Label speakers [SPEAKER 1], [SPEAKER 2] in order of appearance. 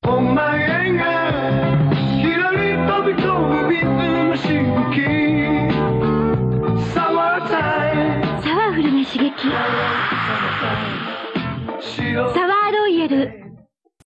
[SPEAKER 1] お前がひらり飛び込む水のしぶきサワータイム
[SPEAKER 2] サワーフルな刺激。サワーロイヤル。